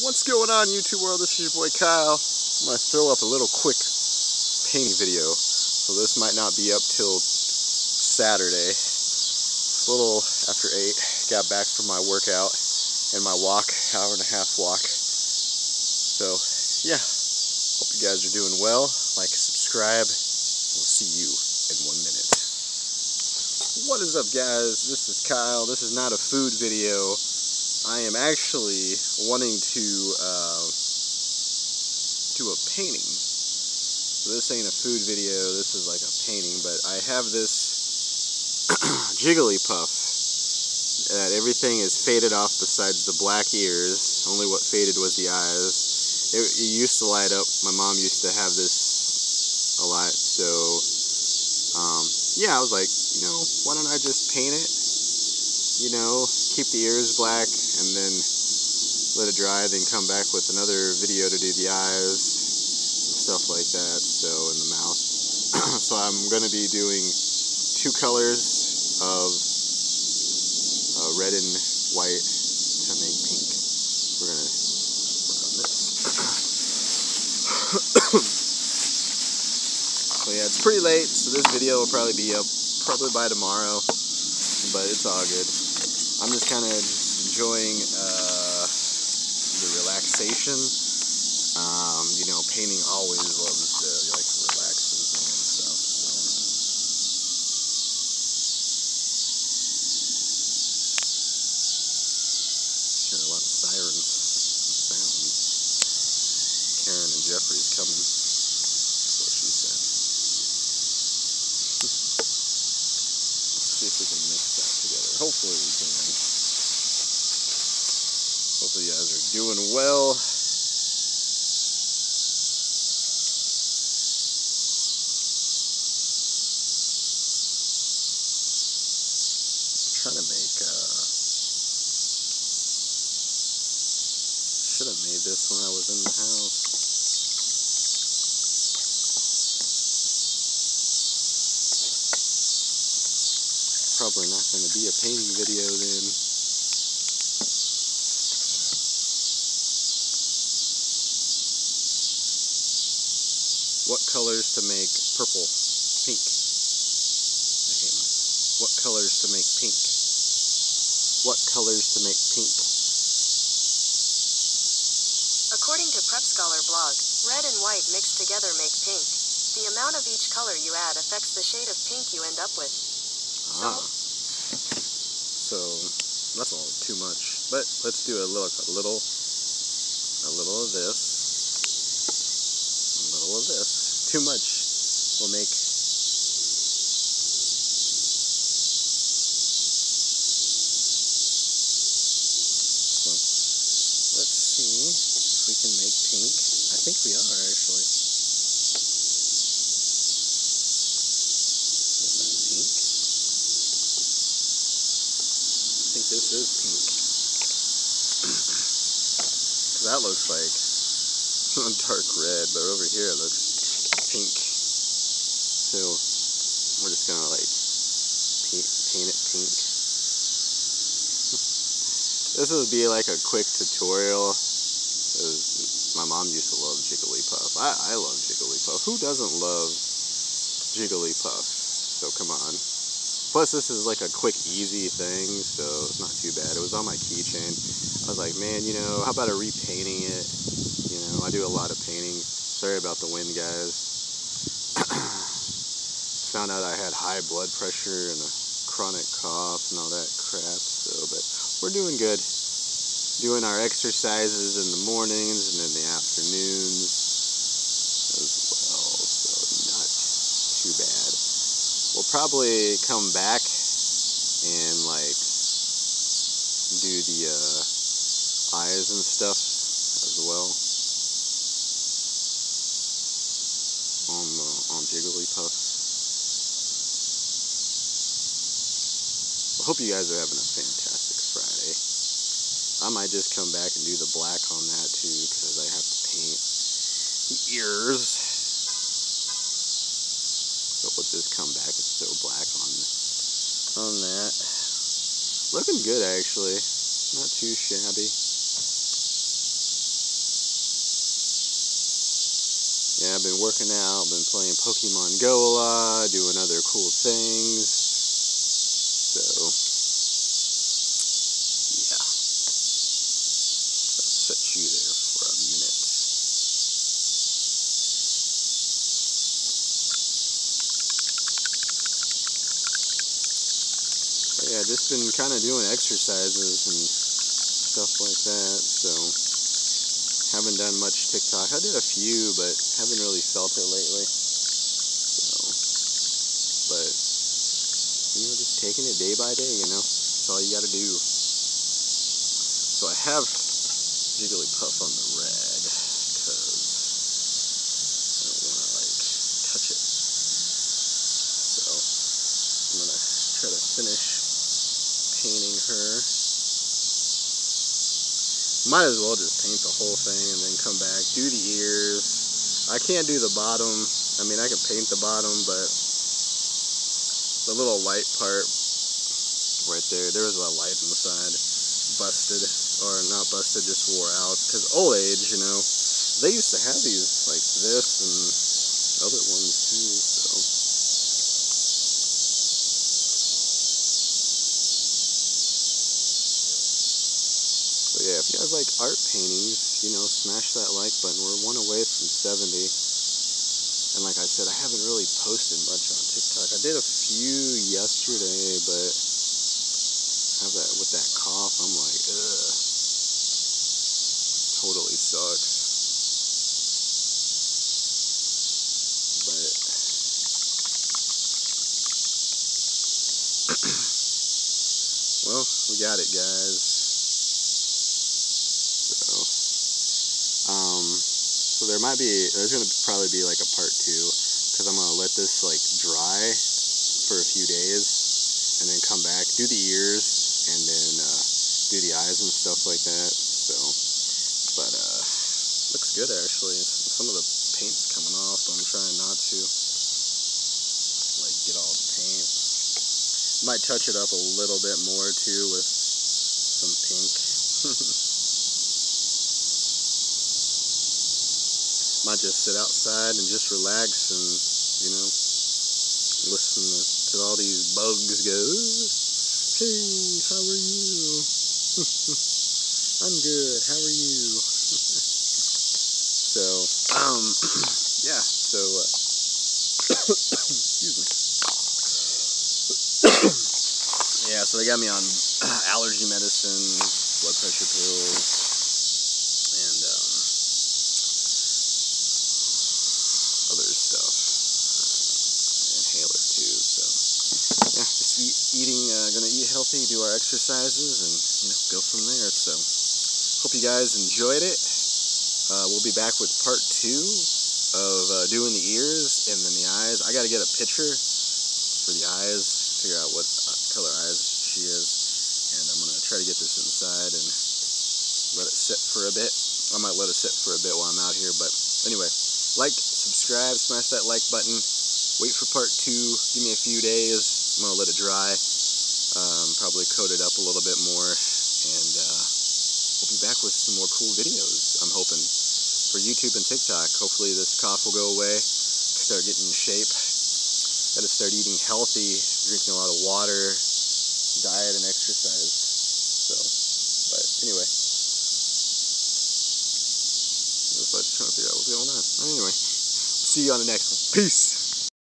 What's going on, YouTube world? This is your boy Kyle. I'm going to throw up a little quick painting video. So this might not be up till Saturday. It's a little after 8. Got back from my workout and my walk, hour and a half walk. So yeah, hope you guys are doing well. Like, subscribe. We'll see you in 1 minute. What is up, guys? This is Kyle. This is not a food video. I am actually wanting to do a painting. So this ain't a food video, this is like a painting, but I have this Jigglypuff that everything is faded off besides the black ears. Only what faded was the eyes. It used to light up. My mom used to have this a lot, so yeah, I was like, you know, why don't I just paint it? You know, keep the ears black and then let it dry, then come back with another video to do the eyes and stuff like that, so in the mouth. So I'm going to be doing 2 colors of red and white to make pink. We're going to work on this. So yeah, it's pretty late, so this video will probably be up by tomorrow, but it's all good. I'm just kind of enjoying the relaxation. You know, painting always loves to like relax and stuff. So hearing a lot of sirens and sounds. Karen and Jeffrey's coming. That's what she said. Let's see if we can mix that together. Hopefully we can. Hopefully you guys are doing well. I'm trying to make, should have made this when I was in the house. Probably not going to be a painting video then. What colors to make purple? Pink. I hate myself. What colors to make pink? What colors to make pink? According to Prep Scholar blog, red and white mixed together make pink. The amount of each color you add affects the shade of pink you end up with. So that's a little too much. But let's do a little of this. A little of this. Too much will make so let's see if we can make pink. I think we are actually. Is that pink? I think this is pink. Cause that looks like dark red, but over here it looks pink. So we're just gonna like paint it pink. This would be like a quick tutorial. My mom used to love Jigglypuff. I love Jigglypuff. Who doesn't love Jigglypuff? So come on. Plus this is like a quick, easy thing, so it's not too bad. It was on my keychain. I was like, man, you know, how about repainting it? You know, I do a lot of painting. Sorry about the wind, guys. Found out I had high blood pressure and a chronic cough and all that crap. So, but we're doing good. Doing our exercises in the mornings and in the afternoons as well. So not too bad. We'll probably come back and like do the eyes and stuff as well on Jigglypuff. I hope you guys are having a fantastic Friday. I might just come back and do the black on that too, because I have to paint the ears. So we'll just come back and throw black on that. Looking good, actually. Not too shabby. Yeah, I've been working out, been playing Pokemon Go a lot, doing other cool things. So, yeah. I'll set you there for a minute. But yeah, just been kind of doing exercises and stuff like that, so haven't done much TikTok. I did a few, but haven't really felt it lately. So, but, you know, just taking it day by day, you know. That's all you gotta do. So I have Jigglypuff on the rag, because I don't want to, like, touch it. So, I'm gonna try to finish painting her. Might as well just paint the whole thing and then come back, do the ears. I can't do the bottom. I mean, I can paint the bottom, but the little light part right there was a light on the side, busted, or not busted, just wore out. Because old age, you know, they used to have these like this and other ones too, so. But yeah, if you guys like art paintings, you know, smash that like button. We're one away from 70. And like I said, I haven't really posted much on TikTok. I did a few yesterday, but with that cough, I'm like, ugh. Totally sucks. But well, we got it, guys. So there's gonna probably be like a part 2, because I'm gonna let this like dry for a few days and then come back, do the ears, and then do the eyes and stuff like that. So, but looks good actually. Some of the paint's coming off, but I'm trying not to like get all the paint. Might touch it up a little bit more too with some pink. Might just sit outside and just relax and, you know, listen to all these bugs go, hey, how are you? I'm good, how are you? So, yeah, so, excuse me. Yeah, so they got me on allergy medicine, blood pressure pills, and, other stuff, inhaler too. So yeah, just gonna eat healthy, do our exercises, and you know, go from there. So hope you guys enjoyed it. We'll be back with part 2 of doing the ears and then the eyes. I gotta get a picture for the eyes, figure out what color eyes she is, and I'm gonna try to get this inside and let it sit for a bit. I might let it sit for a bit while I'm out here, but anyway, like, subscribe, smash that like button, wait for part 2, give me a few days, I'm going to let it dry, probably coat it up a little bit more, and we'll be back with some more cool videos, I'm hoping, for YouTube and TikTok. Hopefully this cough will go away, start getting in shape, gotta start eating healthy, drinking a lot of water, diet and exercise, so, but anyway. I was like trying to figure out what's going on. Anyway, see you on the next one. Peace.